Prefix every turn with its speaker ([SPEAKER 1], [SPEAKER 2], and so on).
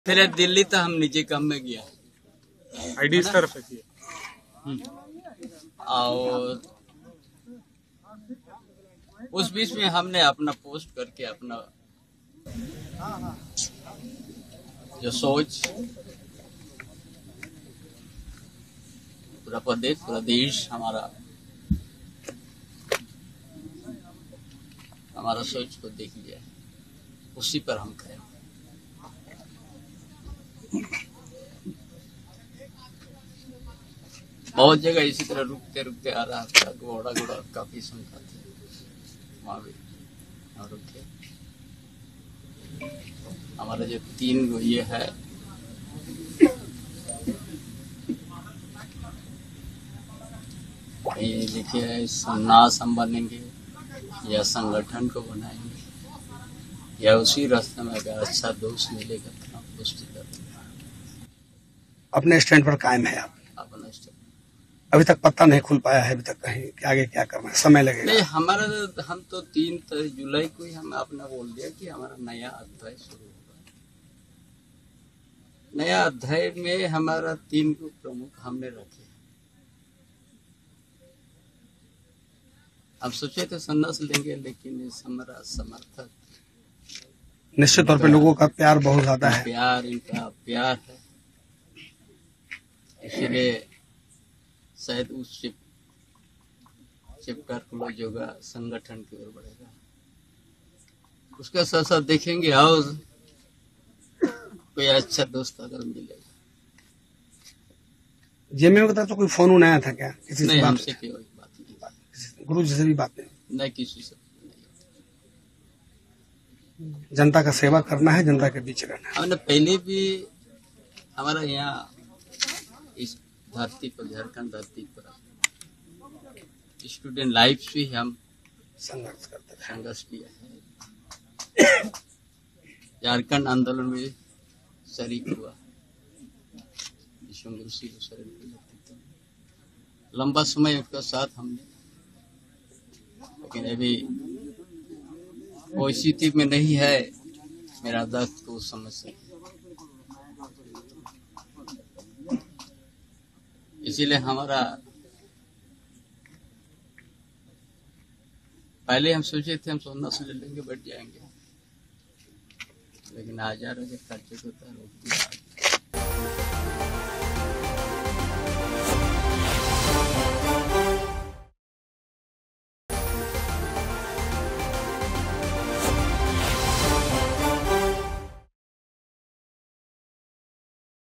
[SPEAKER 1] फिर दिल्ली तो हम निजी काम में गया
[SPEAKER 2] आईडी इस तरफ है
[SPEAKER 1] और उस बीच में हमने अपना पोस्ट करके अपना जो सोच पूरा प्रदेश हमारा सोच को देख लिया है, उसी पर हम खड़े। बहुत जगह इसी तरह रुकते रुकते आ रहा था, घोड़ा काफी सुनता था, वहाँ भी हम रुके। हमारा जो 3 ये है ये देखिए, नाश हम बनेंगे या संगठन को बनाएंगे या उसी रास्ते में अगर अच्छा दोस्त मिलेगा तो हम दोस्ती करेंगे।
[SPEAKER 3] अपने स्टैंड पर कायम है आप?
[SPEAKER 1] अपना स्टैंड
[SPEAKER 3] अभी तक पता नहीं खुल पाया है अभी तक कहीं कि आगे क्या करना है, समय लगेगा?
[SPEAKER 1] नहीं, हम तो 3 जुलाई को ही हम अपना बोल दिया कि हमारा नया अध्याय शुरू होगा। नया अध्याय में हमारा 3 को प्रमुख हमने रखे। हम सोचे थे संन्यास लेंगे, लेकिन इस हमारा समर्थक
[SPEAKER 3] निश्चित तौर पे लोगों का प्यार बहुत ज्यादा है,
[SPEAKER 1] इनका प्यार है, इसलिए शायद उस चैप्टर क्लोज होगा, संगठन की ओर बढ़ेगा। उसका साथ साथ देखेंगे और कोई अच्छा दोस्त अगर मिलेगा।
[SPEAKER 3] जेएमयू की तरफ से कोई फोन आया था क्या किसी
[SPEAKER 1] नहीं,
[SPEAKER 3] से?
[SPEAKER 1] हमसे कोई बात नहीं,
[SPEAKER 3] गुरु जी से भी बात
[SPEAKER 1] नहीं किसी से नहीं।
[SPEAKER 3] जनता का सेवा करना है, जनता के बीच रहना है।
[SPEAKER 1] हमने पहले भी हमारा यहाँ इस धरती पर, झारखंड धरती पर स्टूडेंट लाइफ से हम संघर्ष किया है। झारखंड आंदोलन में शरीक हुआ, विश्वगुरु श्री शरण के नेतृत्व में लंबा समय उसका साथ हमने, लेकिन अभी वो स्थिति में नहीं है मेरा दर्द को समझ सके। इसीलिए हमारा पहले हम सोचे थे हम संन्यास ले लेंगे, बैठ जाएंगे, लेकिन 1000 खर्चे होता है।